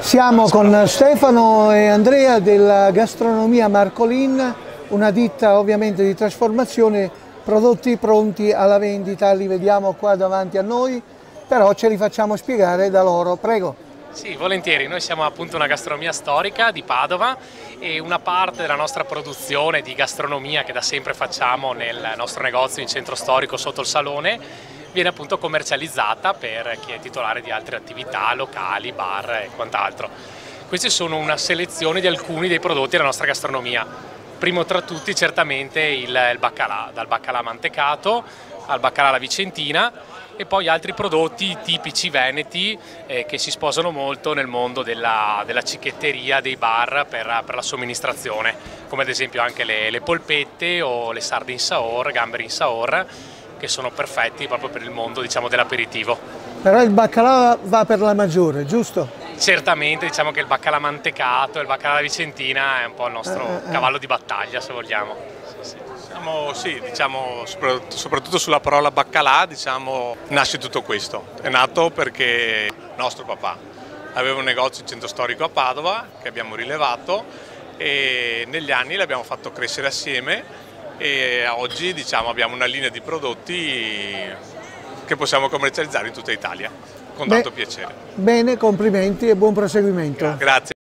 Siamo con Stefano e Andrea della Gastronomia Marcolin, una ditta ovviamente di trasformazione, prodotti pronti alla vendita, li vediamo qua davanti a noi, però ce li facciamo spiegare da loro, prego. Sì, volentieri, noi siamo appunto una gastronomia storica di Padova e una parte della nostra produzione di gastronomia che da sempre facciamo nel nostro negozio in centro storico sotto il salone viene appunto commercializzata per chi è titolare di altre attività, locali, bar e quant'altro. Queste sono una selezione di alcuni dei prodotti della nostra gastronomia. Primo tra tutti certamente il baccalà, dal baccalà mantecato al baccalà alla vicentina e poi altri prodotti tipici veneti che si sposano molto nel mondo della cicchetteria, dei bar per la somministrazione, come ad esempio anche le polpette o le sarde in saor, gamberi in saor, che sono perfetti proprio per il mondo, diciamo, dell'aperitivo. Però il baccalà va per la maggiore, giusto? Certamente diciamo che il baccalà mantecato e il baccalà alla vicentina è un po' il nostro cavallo di battaglia, se vogliamo. Sì, diciamo, soprattutto sulla parola baccalà, diciamo, nasce tutto questo. È nato perché nostro papà aveva un negozio in centro storico a Padova che abbiamo rilevato e negli anni l'abbiamo fatto crescere assieme e oggi, diciamo, abbiamo una linea di prodotti che possiamo commercializzare in tutta Italia con tanto piacere. Bene, complimenti e buon proseguimento. Grazie.